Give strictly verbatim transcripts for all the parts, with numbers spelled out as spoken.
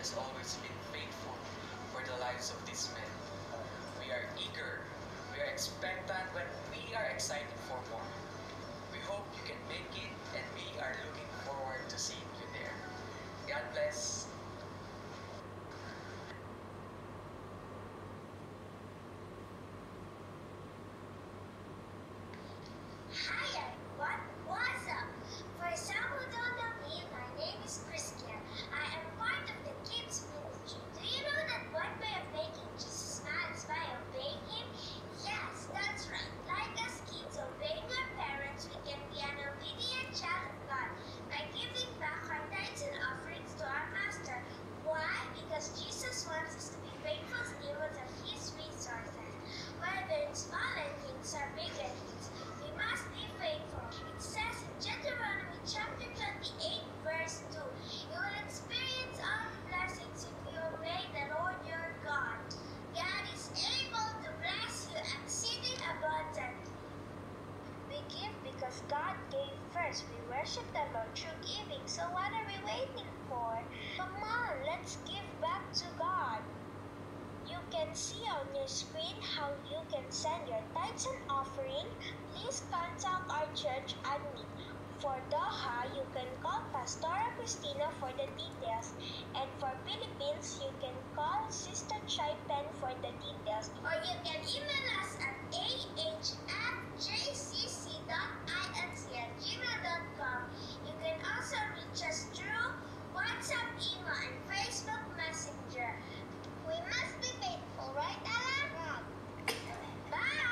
has always been faithful for the lives of these men. We are eager, we are expectant when we are excited for more. We hope you can make it, and we are looking forward to seeing you there. God bless. Hi everyone, what's up? For some who don't know me, my name is Crissy. I am part of the kids ministry. Do you know that one way of making Jesus smile is by obeying Him? Yes, that's right. Like us kids obeying our parents, we can be an obedient child of God by giving back our tithes and offerings to our Master. Why? Because Jesus wants us to be faithful stewards of His resources. Whether it's small things or bigger things, we must be faithful. It says in Deuteronomy chapter twenty-eight, verse two, you will experience all the blessings if you obey the Lord your God. God is able to bless you exceeding abundantly. We give because God gave first. We worship the Lord through giving. So what are we waiting for? Come on, let's give back to God. You can see on your screen how you can send your tithes and offering. Please contact our church admin. For Doha, you can call Pastora Christina for the details. And for Philippines, you can call Sister Chai Pen for the details. Or you can email us at a h at j c c dot inc at gmail dot com. You can also reach us through WhatsApp, email, and Facebook Messenger. We must be faithful, right, Ella? Bye!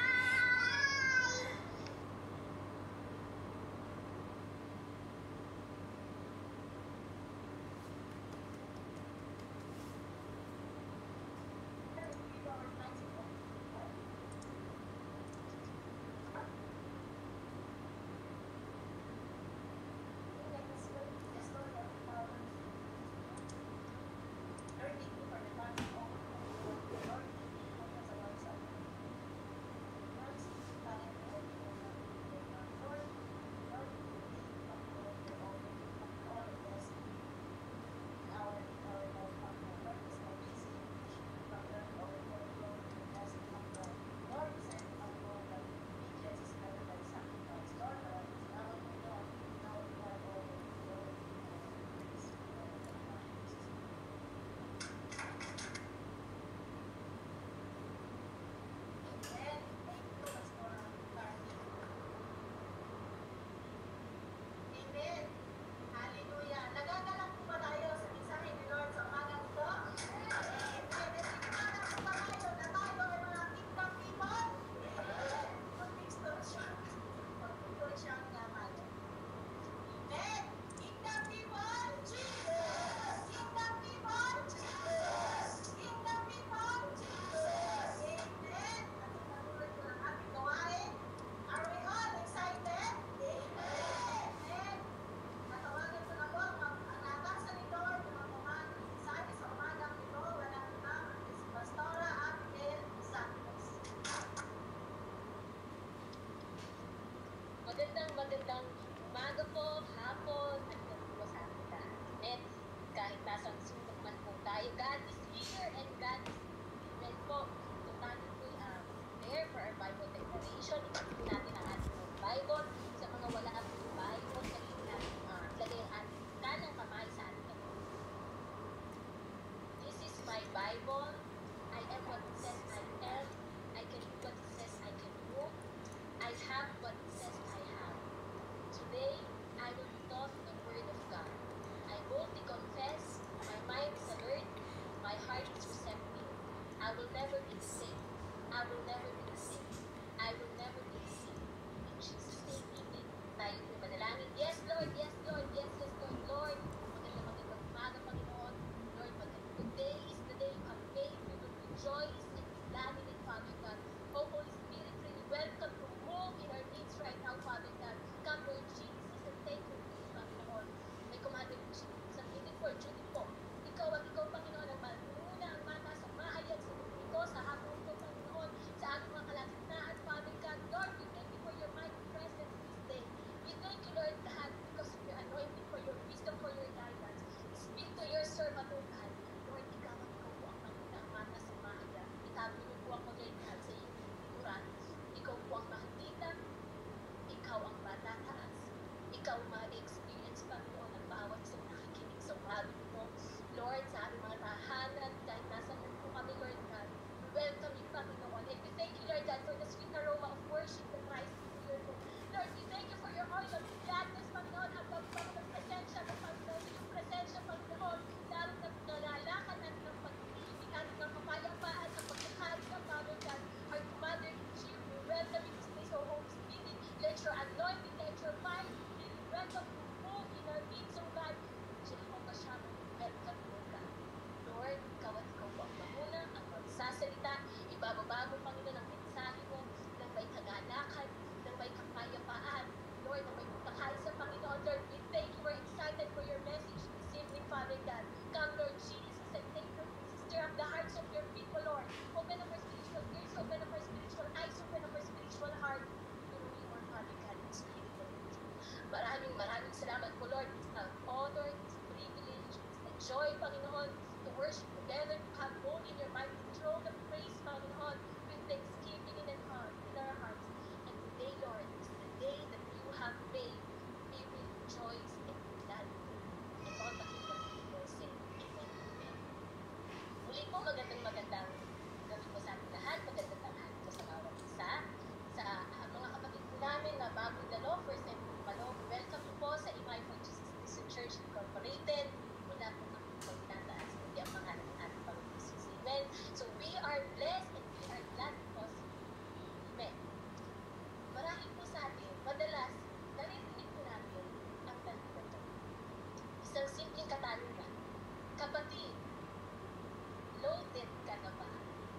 sabi mo, Lord, sa aming mga tahanan, kahit nasa man po kami, Lord God, we welcome you, Panginoon. And we thank you, Lord God, for the sweet aroma of worship that rises to your room. Lord, we thank you for your oil of gladness, Panginoon, ang pagpapag ng presensya mo, Panginoon, sa iyong presensya, Panginoon, lalo na nalalakan natin ng pag-ibig at ng kapayapaan, ang pagkakalit ng Father God, our Mother Chief, we welcome you to this, O Holy Spirit. Let your anointing, let your fire be welcome to move in our midst, O God. Jehovah Shalom, welcome you, O God. Lord, ikaw at ikaw po ang mamuna, ang magsasalita, ibababa mo, Panginoon, ang mensahe mo, ng may kagalakan, ng may kapayapaan, Lord, ng may pagkakay sa Panginoon. Lord, we thank you, we're excited for your message this evening, Father God. Come, Lord Jesus, and take your stir up the hearts of your people, Lord. Open up our spiritual ears, open up our spiritual eyes, open up our spiritual heart. Turuin mo, Father God, in spirit and in truth. Maraming maraming salamat po, Lord. It's an honor, it's a privilege, it's a joy, Panginoon, to worship together, to come bold in your mighty throne of praise, Panginoon, with thanksgiving in our heart, in our hearts. And today, Lord, is the day that you have made. We will rejoice and be glad. And all the kingdom people say, Amen. Amen. Muli po, magandang magandang gabi po sa ating lahat. Magandang tanghali po sa bawat isa. Sa uh, mga kapatid po namin na bagong dalo, first time po palo, welcome po po sa Imay for Jesus Christian Church Incorporated. Mula po kami po tinataas. Hindi ang pangalan ng ating Panginoon Jesus. Amen. So we are blessed and we are glad because Amen. Marami po sa atin, madalas, naririnig po natin ang tanong na isang simpleng katanungan. Kapatid, loaded ka na ba?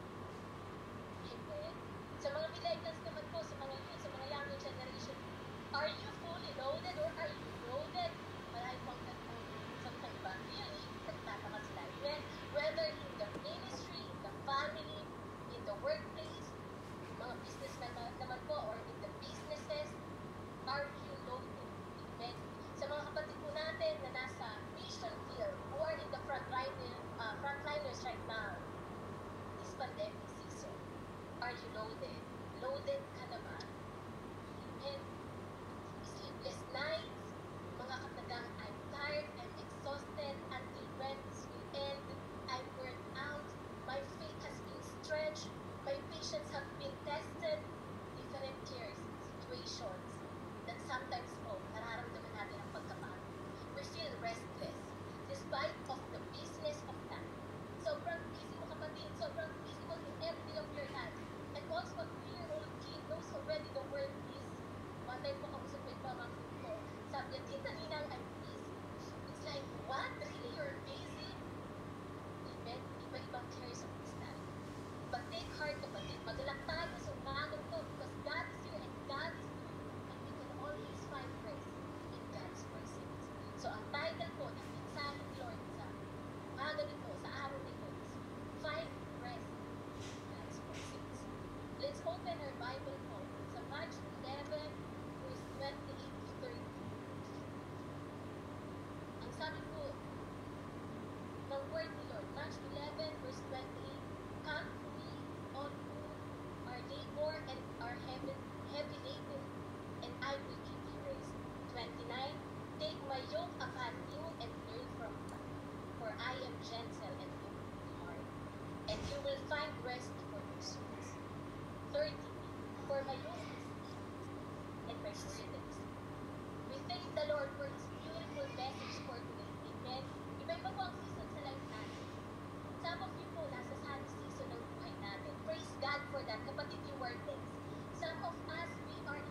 Amen. Sa mga millennials naman po, sa mga youth, sa mga younger generation, are you fully loaded or are you loaded? Marami pong nagtanong. Sometimes ba, really, nagtataka sila. Amen. Whether in the ministry, in the family, in the workplace, mga businessmen naman po, or in the businesses, are you loaded? Amen. Sa mga kapatid po natin na nasa mission field, who are in the frontliner, uh, frontliners right now, this pandemic season, are you loaded? Loaded ka na ba? Amen. Sleepless nights, mga katagang, I'm tired, I'm exhausted, until when this will end, I'm burnt out, my faith has been stretched, my patience have been tested, different cares, situations, that sometimes po, nararamdaman natin ang pagkapagod. We feel restless, despite of the business of life. Sobrang busy mo kapatid, sobrang busy mo in everything of your life. And also, a three-year-old kid knows already the word busy. One time po kausap ko yung pamangkin ko, sabi niya, Tita Ninang, I'm busy. It's like, what? Really? You're busy? Amen? Iba-ibang cares of this life. But take heart, kapatid. Magalak tayo sa umagang to because God is here and God is good. And we can always find rest in God's presence. So, ang title po ng mensahe ni Lord sa umaga nito, sa araw nito is Find Rest in God's presence. Let's open our Bible po sa Mark eleven, verse twenty-eight to thirty. Ang sabi po ng word ni Lord, Mark eleven, verse twenty-eight, Come to me, all who are labor and are heavy, heavy laden, and I will give you rest. twenty-nine, Take my yoke upon you and learn from me, for I am gentle and humble in heart, and you will find rest for your souls. thirty, For my yoke is easy, and my burden is light. We thank the Lord for His beautiful message for today. Amen. Iba-iba po ang season sa life natin. Some of you po, nasa sunny season ng buhay natin. Praise God for that. Kapatid, you are blessed. Some of us, we are in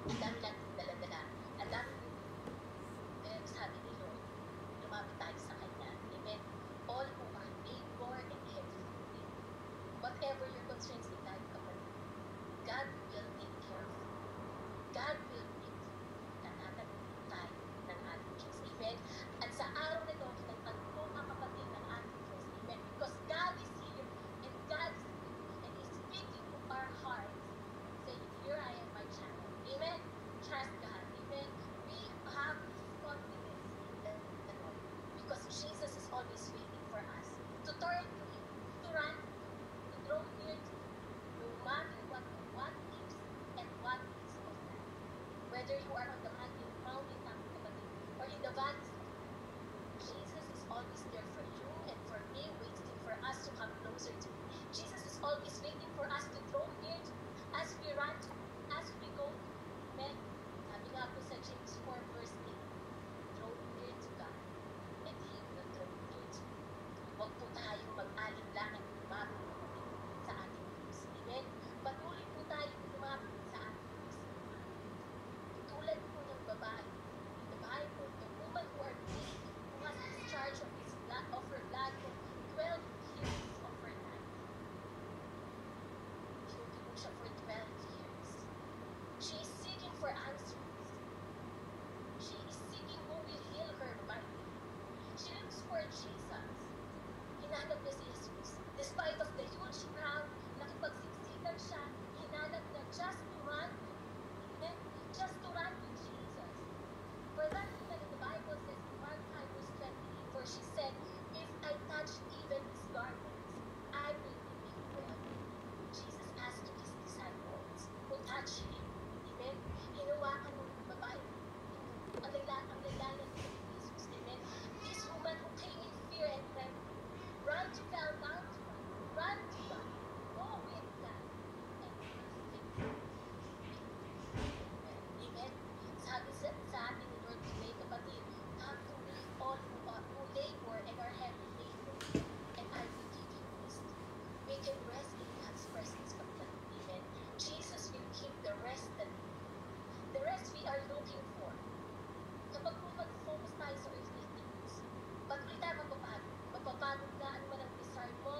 Ang dami natin dala-dala. Ang dami pero sabi ni Lord, lumapit tayo sa Kanya. Amen. All who are labor and heavy laden. Whatever your concerns in life, kapatid, God will take care of you. God will meet you. Nanatag tayo ng ating Diyos. Amen. At sa araw na ito, kinagtanto mga kapatid ng ating Diyos. Amen. Because God is here and God is here and He's speaking to our hearts. Saying, here I am, my child. Amen. Trust God. Amen. We have this confidence in the Lord because Jesus is always waiting for us to turn to Him, to run, to draw near to Him, no matter what what is and what is of life. Whether you are on the mountain, mountain top, kapatid, or in the valleys of life, Jesus is always there for you and for me, waiting for us to come closer to Him. Jesus is always waiting for us to draw near to Him as we run to Him, as we go to Him. Amen. Sabi nga po sa James four verse eight, draw near to God and He will draw near to you. Huwag po tayong mag-alinlangan lumapit kapatid sa ating Diyos. Amen. Patuloy po tayong lumapit sa ating Diyos. Tulad po ng babae in the Bible, the woman who are paid, who has discharge of his blood, of her blood for twelve years of her life. Duty po siya for twelve years. She is seeking for answers. She is seeking who will heal her body. She looks for Jesus. Hinanap niya si Jesus. Despite of the huge crowd, nakipagsiksikan siya, hinanap niya just to run to Him. Amen? Just to run to Jesus. For that reason, the Bible says in Mark five verse twenty-eight, for she said, if I touch even His garments, I will be made well. Jesus asked His disciples who touch Him. Amen? Hinawakan ng babae. Ang layla- ang laylayan ni Jesus. Amen? This woman who came in fear and trembling, run to fell down to God. Run to God. Go with God. And He will take you. Amen? Sabi sa, sa ating Lord today, kapatid, come to me all who, are, who labor and are heavy laden, and I will give you rest. We can rest in God's presence, kapatid. Amen? Jesus will give the rest that we need. The rest we are looking for. Kapag po mag-focus tayo sa earthly things, patuloy tayo mapapagod. Mapapagod na ang manang desire mo,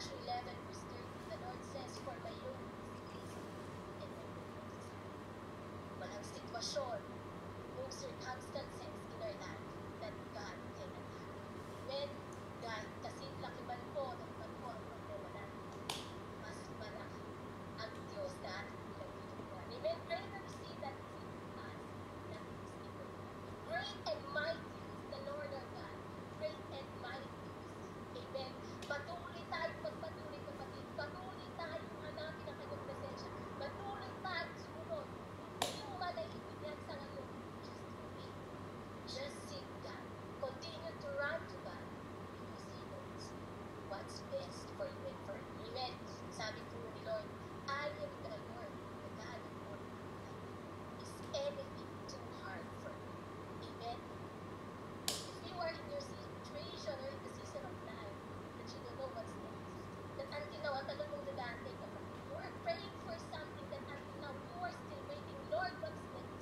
Matthew eleven, verse thirty, the Lord says, for my yoke is easy and my burden is light. Walang sitwasyon, no circumstances in our life that God cannot handle. Amen? Kahit kasing laki man po, ng man po ang problema natin, mas malaki ang Diyos na ating pinagtutulungan. Amen? Pray na receive that is in us, that is in the Lord. Great and mighty is the Lord our God. Great and mighty is. Amen? Patuloy tayo magpatuloy, kapatid. Patuloy tayo hanapin ang kanyang presensya. Patuloy tayo sumunod. Hindi mo man naiintindihan sa ngayon. Just obey. Just seek God. Continue to run to God because He knows what's best for you and for me. Amen? Sabi po ni Lord, I am the Lord, the God of all. Is anything too hard for you? Amen? If you are in your situation or in the season of life that you don't know what's next, that until now, at alam mong nagante ka pa, you are praying for something that until now, you are still waiting, Lord, what's next?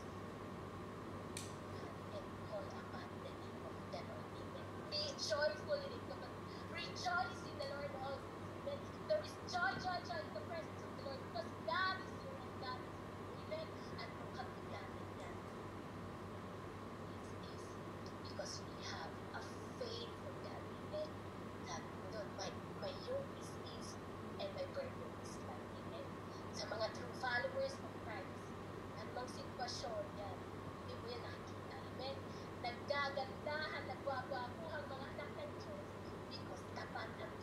And call upon the name of the Lord. Amen. Be joyful in it, kapatid. Rejoice in the Lord always. Amen. There is joy, joy, joy in the presence of the Lord because God is here and God is here. Amen. At kung kami natin yan, it's easy because we have a faithful God. Amen. Sabi mo doon, my, my yoke is easy and my burden is light. Amen. Sa mga true followers of Christ, anumang sitwasyon yan, hindi mo yan nakikita. Amen. Naggagandahan, nagwawapuhang mga anak ng Diyos because tapat ang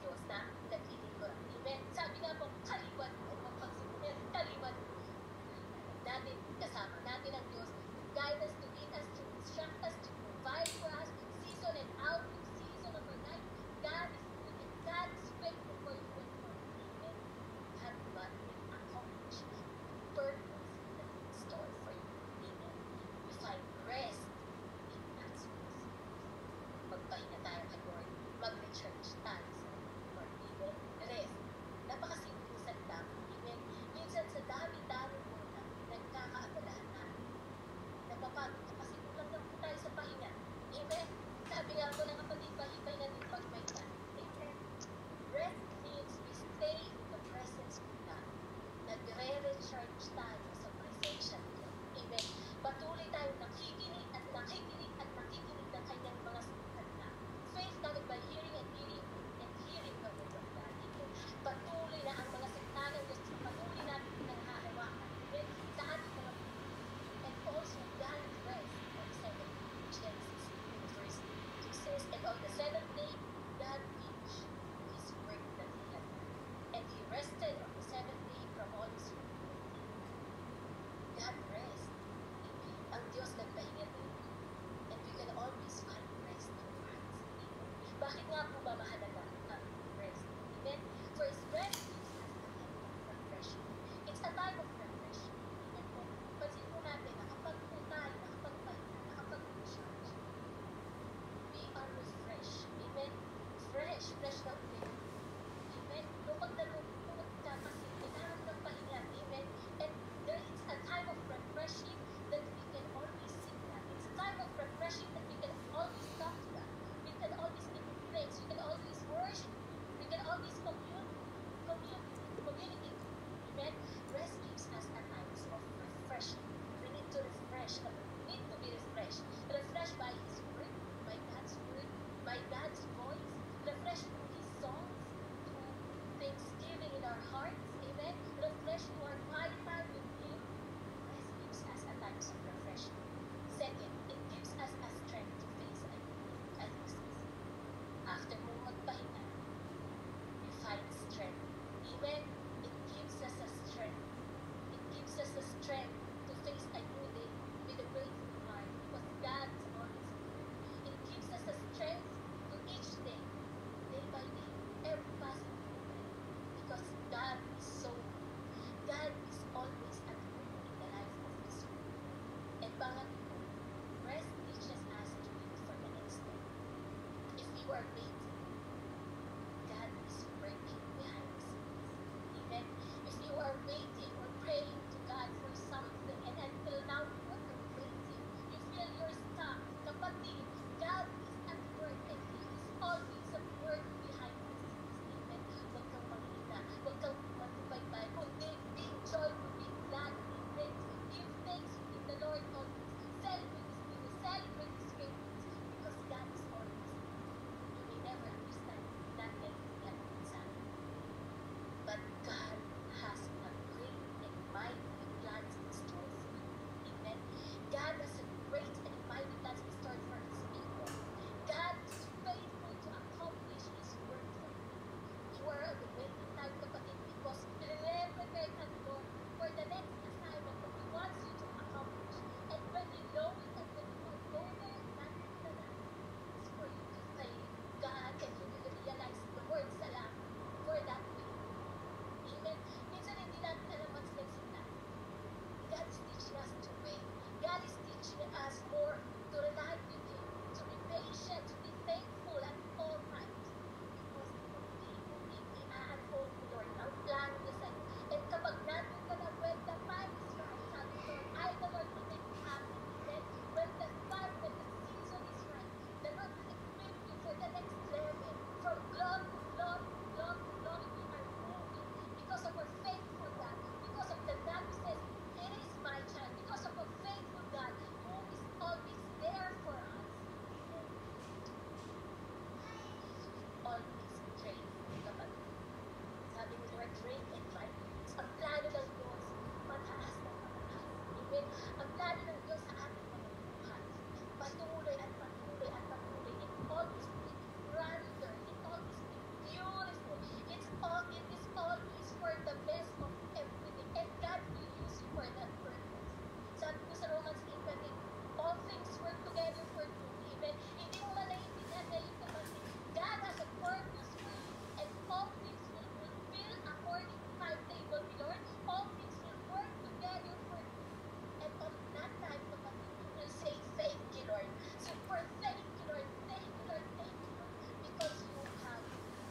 best of everything. And God will use you for that purpose. Sabi ko sa Romans eight twenty, all things work together for good. Amen. Hindi mo man naiintindihan ngayon kapatid. God has a purpose for you, and all things will fulfill according to timetable, Lord. All things will work together for good. And on that time, kapatid, you will say, thank you, Lord. So for thank you, Lord, thank you, Lord, thank you, Lord, because you have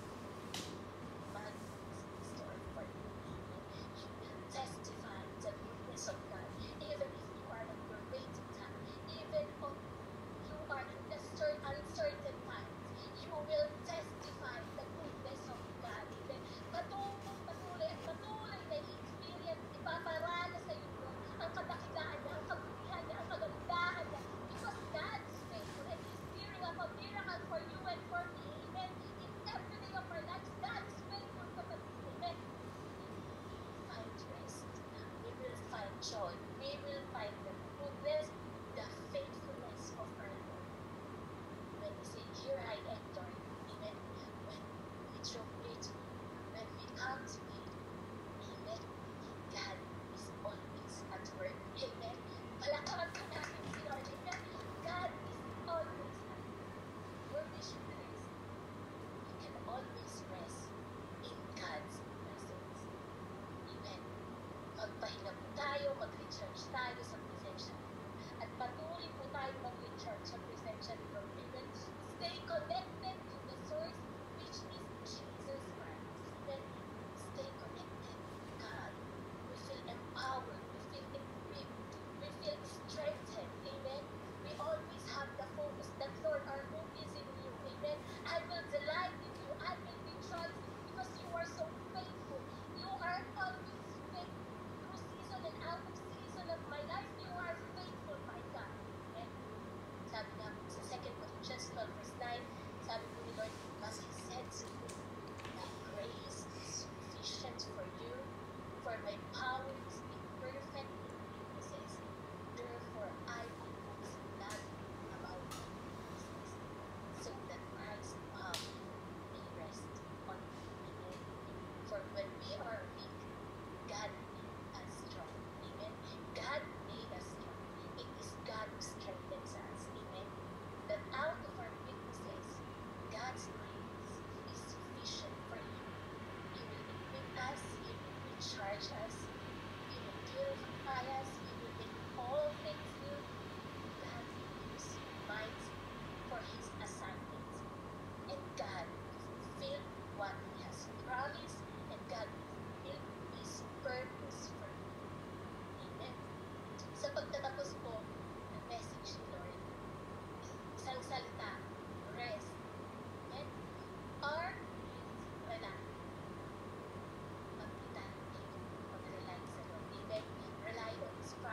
marvelous story for you. You will testify the goodness of God, even if you are on your waiting time, even if you are in the cer- uncertain times. You will testify the goodness of God. Even patuloy, patuloy, at patuloy na i-experience, ipaparana sa iyo, Lord, ang kadakilaan niya, ang kabutihan niya, ang kagandahan niya, because God is faithful and He's gearing up a miracle for you and for me. Amen. In every day of our lives, God is faithful, kapatid. Amen. Find rest. We will find joy. We will find the goodness, the faithfulness of our Lord. When we say, here I am, Lord. Amen. When we draw near to Him, when we come to Him, Amen. God is always at work. Amen. Palakpakan ka natin si Lord. Amen. God is always at work. Where we should rest, we can always rest in God's presence. Amen. Magpahinga po tayo, mag-recharge tayo sa presensya ni Lord. At patuloy po tayo mag-recharge sa presensya ni Lord. Amen. Stay connected to the source, which is Jesus Christ. Amen. Stay connected to God. We feel empowered. We feel equipped. We feel strengthened. Amen. We always have the focus that, Lord, our hope is in you. Amen. I will delight in you. I will rejoice in you because you are so faithful. You are always faithful. Through season and out of season of my life, you are faithful, my God. Amen. Sabi nga po sa Second Corinthians twelve verse nine, sabi po ni Lord, because He said to you, my grace is sufficient for you, for my power is made perfect in weaknesses. Therefore, I will boast gladly about my weaknesses, so that Christ's power may rest on me. Amen. For when we are weak, God made us strong. Amen. God made us strong. It is God who strengthens us. Amen. That out of our weaknesses, God's grace is sufficient for you. He will equip us. He will recharge us. He will purify us. He will make all things new. God will use you mightily for His assignments. And God will fulfill what He has promised. And God will fulfill His purpose for you. Amen. Sa pagtatapos po ng message ni Lord, isang salita, rest. Amen. R means relax. Mag-relax. Mag-relax sa Lord. Amen. Rely on His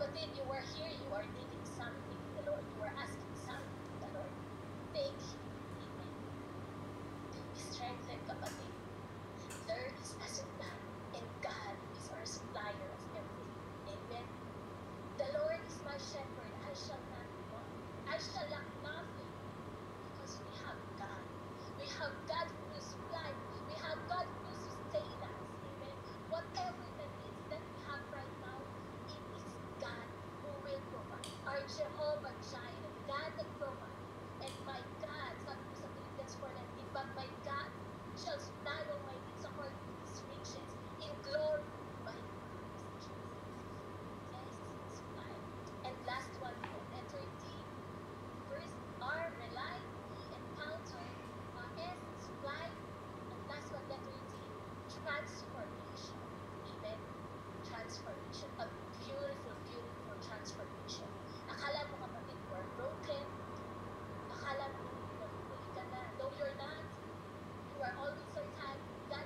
Kapatid, you are here, you are needing something, the Lord. You are asking something, the Lord. Take it. Amen. Be strengthened, kapatid. There is a supply, and God is our supplier of everything. Amen. The Lord is my shepherd, I shall not want. I shall lack nothing because we have God. We have God who will supply. We have God who will sustain us. Amen. Whatever the needs that we have right now, it is God who will provide. Our Jehovah Jireh, God that provides. And my God, sabi ko sa Philippians four nineteen, but my God shall supply all my needs according to his riches in glory by Christ Jesus. Yes, supply. And last one, letter D. First R, rely, E, encounter, uh, S, supply, and last one, letter D, transformation. Amen. Transformation. A beautiful, beautiful transformation. Akala mo kapatid, you are broken. Akala mo nabubuhay ka na. No, you're not. You are always so tired. God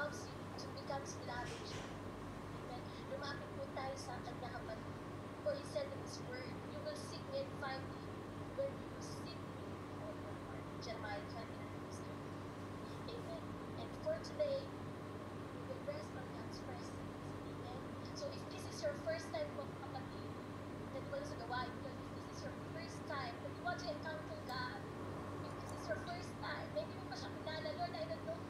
loves you, to becomes lavish. Amen. Lumapit po tayo sa kanya kapatid. For he said in his word, you will seek me and find me when you will seek me with all your heart. Jeremiah twenty-nine verse eight. Amen. And for today, we will rest on God's presence. Amen. So if this is your first time po kapatid, na di wala sa gawain ko, if this is your first time, that you want to encounter God, if this is your first time, maybe mo pa siya kilala, Lord, I don't know.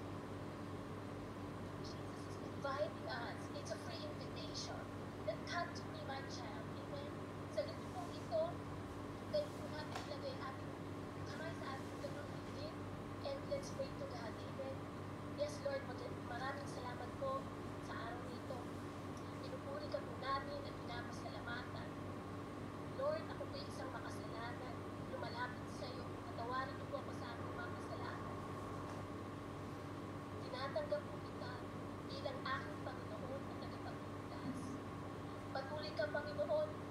Jesus is inviting us. It's a free invitation. That come to me, my child. Amen. Sa ganito pong ito, pwede po natin ilagay ating kamay sa ating ganun bibig, and let's pray to God. Amen. Yes, Lord, maraming salamat po sa araw nito. Pinupuri ka po namin at pinapasalamatan. Lord, ako po isang makasalanan. Lumalapit sa iyo. Natawarin niyo po ako sa aking mga kasalanan. Tinatanggap po kita bilang aking Panginoon at tagapagligtas. Patuloy ka, Panginoon,